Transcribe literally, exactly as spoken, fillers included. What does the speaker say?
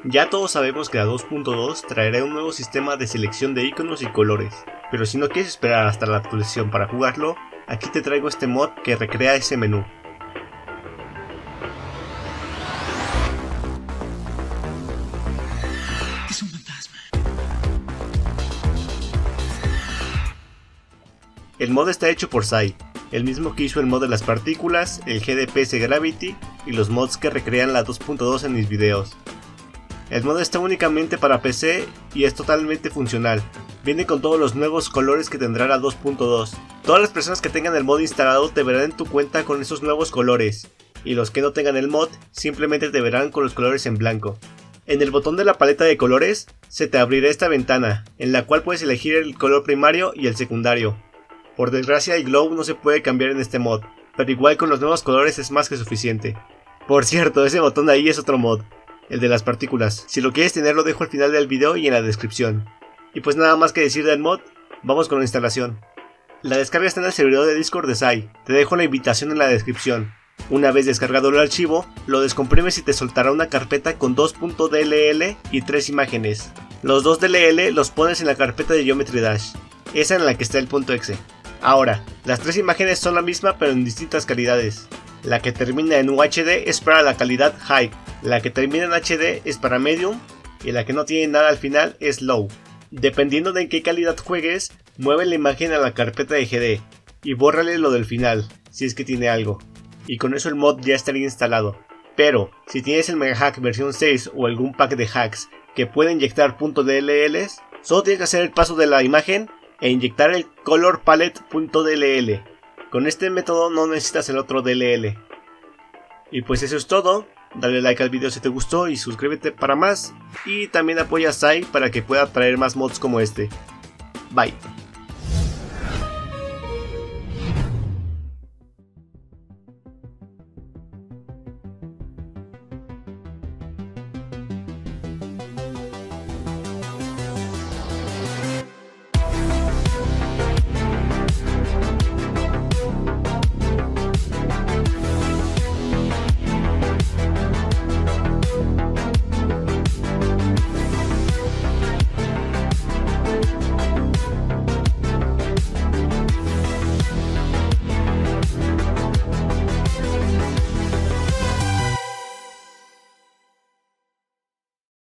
Ya todos sabemos que la dos punto dos traerá un nuevo sistema de selección de iconos y colores, pero si no quieres esperar hasta la actualización para jugarlo, aquí te traigo este mod que recrea ese menú. Es un fantasma. El mod está hecho por Sai, el mismo que hizo el mod de las partículas, el G D P S Gravity y los mods que recrean la dos punto dos en mis videos. El mod está únicamente para P C y es totalmente funcional. Viene con todos los nuevos colores que tendrá la dos punto dos. Todas las personas que tengan el mod instalado te verán en tu cuenta con esos nuevos colores, y los que no tengan el mod simplemente te verán con los colores en blanco. En el botón de la paleta de colores se te abrirá esta ventana, en la cual puedes elegir el color primario y el secundario. Por desgracia el glow no se puede cambiar en este mod, pero igual con los nuevos colores es más que suficiente. Por cierto, ese botón de ahí es otro mod, el de las partículas. Si lo quieres tener lo dejo al final del video y en la descripción. Y pues nada más que decir del mod, vamos con la instalación. La descarga está en el servidor de Discord de Sai, te dejo la invitación en la descripción. Una vez descargado el archivo, lo descomprimes y te soltará una carpeta con dos punto D L L y tres imágenes. Los dos D L L los pones en la carpeta de Geometry Dash, esa en la que está el .exe. Ahora, las tres imágenes son la misma pero en distintas calidades. La que termina en U H D es para la calidad High, la que termina en H D es para Medium y la que no tiene nada al final es Low. Dependiendo de en qué calidad juegues, mueve la imagen a la carpeta de G D y bórrale lo del final, si es que tiene algo. Y con eso el mod ya estaría instalado. Pero, si tienes el Megahack versión seis o algún pack de hacks que puede inyectar .dlls, solo tienes que hacer el paso de la imagen e inyectar el color palette.dll. Con este método no necesitas el otro D L L. Y pues eso es todo. Dale like al video si te gustó y suscríbete para más. Y también apoya a Sai para que pueda traer más mods como este. Bye.